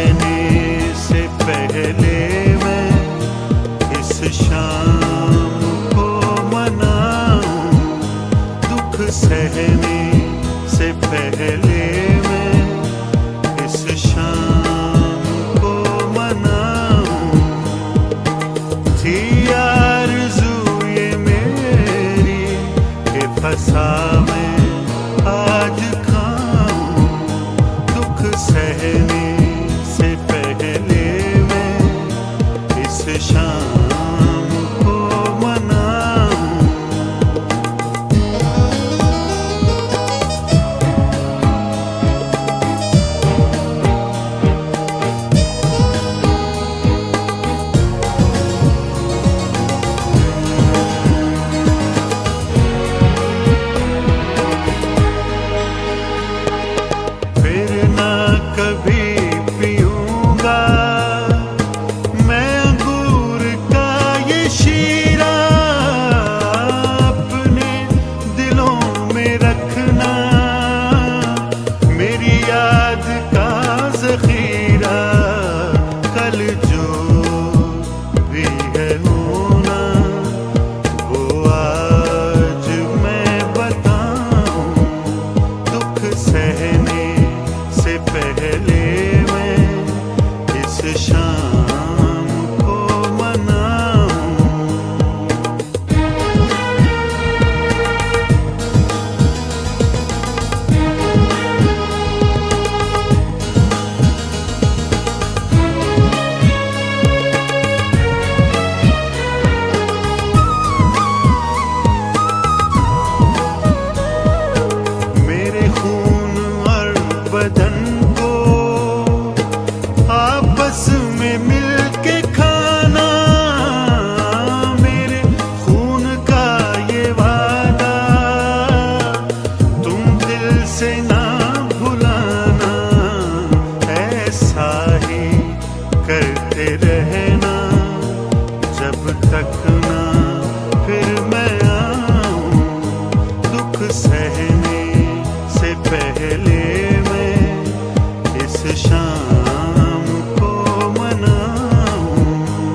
सहने से पहले मैं इस शाम को मनाऊं, दुख सहने से पहले मैं इस शाम को मनाऊं। थी आरज़ू ये मेरी कि फंसा मैं आज खाऊं, दुख सहने से पहले मैं इस शाम को मनाऊं। फिर ना कभी पीऊंगा मैं अंगूर का ये शीरा, अपने दिलों में रखना मेरी याद का ज़ख़ीरा। कल जो भी है होना वो आज मैं बताऊं, दुख सहने से पहले मैं इस शाम को मनाऊं। मेरे खून और बदन को आपस में मिलके खाना, मेरे खून का ये वादा तुम दिल से ना भुलाना। ऐसा ही करते रहना जब तक ना फिर मैं आऊं, दुख सहने से पहले मैं इस शाम को मनाऊं।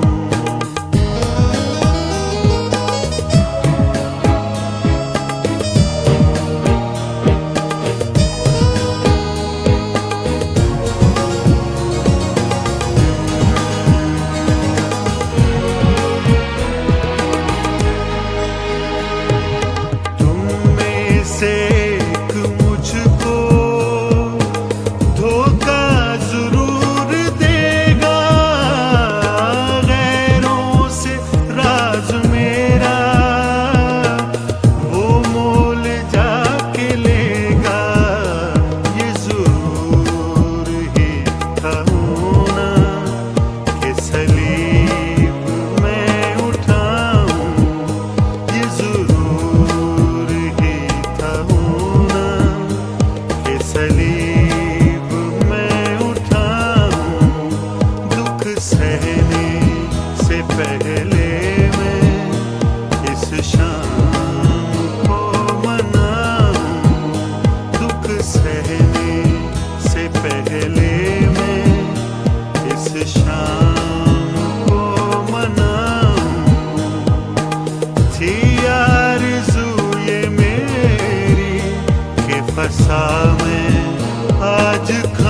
तुम में से एक मुझको धोखा जरूर देगा, गैरों से राज मेरा वो मोल जाके लेगा। ये जरूर ही था होना कि सलीब मैं उठाऊं, ये जरूर ही था होना कि सलीब मैं उठाऊं, दुख सहने से पहले मैं इस शाम को मनाऊं, दुख सहने से पहले मैं इस शाम को मनाऊं। थी आरज़ू ये मेरी कि फंसा मैं आज